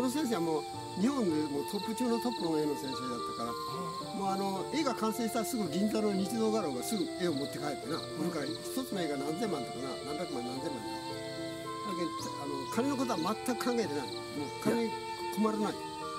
の先生はもう日本でもうトップ中のトップの絵の先生だったから、もう絵が完成したらすぐ銀座の日動画廊がすぐ絵を持って帰ってな、売るから一つの絵が何千万とかな、何百万何千万だけど、金のことは全く考えてない。もう金に困らない。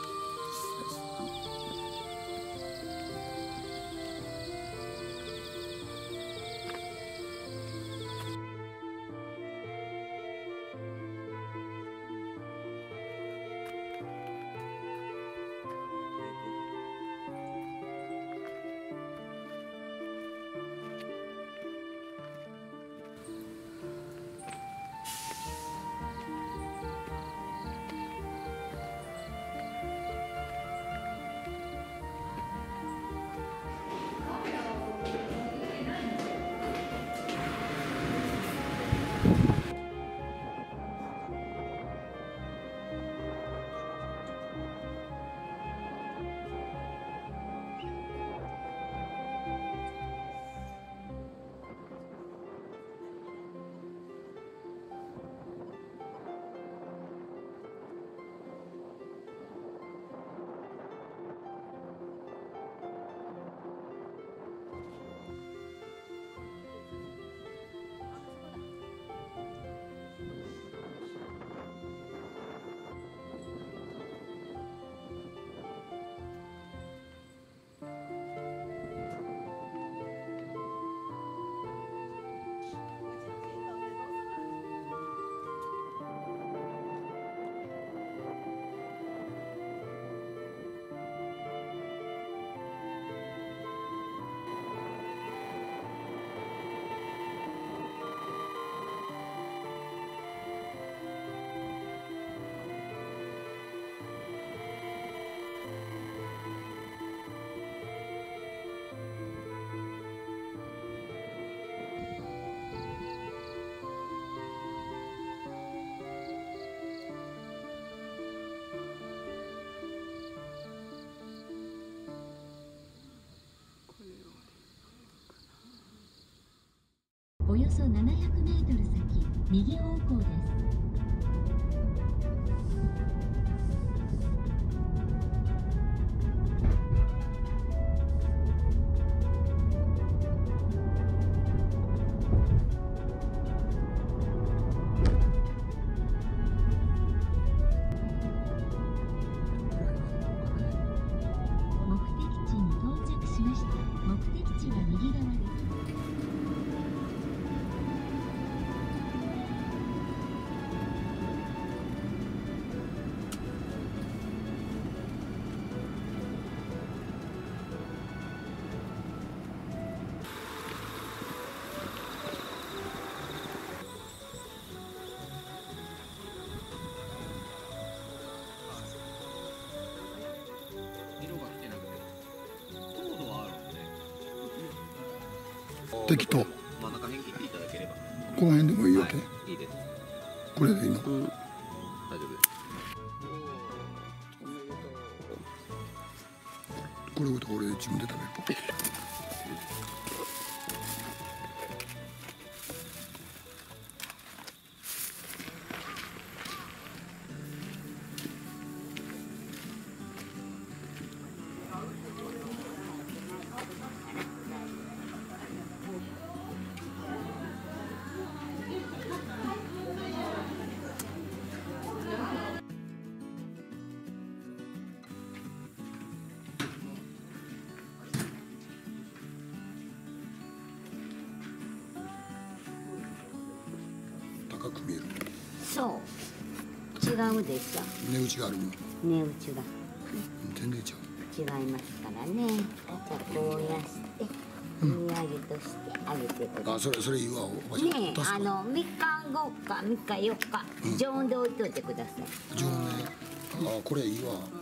およそ700メートル先、右方向です。目的地に到着しました。目的地は右側です。 適当。 真ん中辺切っていただければ。 この辺でもいいわけ。 いいです。 これでいいの。 大丈夫です。 これごと俺自分で食べる。高く見える。 そう違うでしょ。 値打ちがあるもん。 値打ちが全然違う。 違いますからね。じゃあこうやして売り上げとしてあげてください。 それいいわ、おばちゃん。 ねえ、3日後か3日4日常温で置いといてください。 常温ね。これいいわ。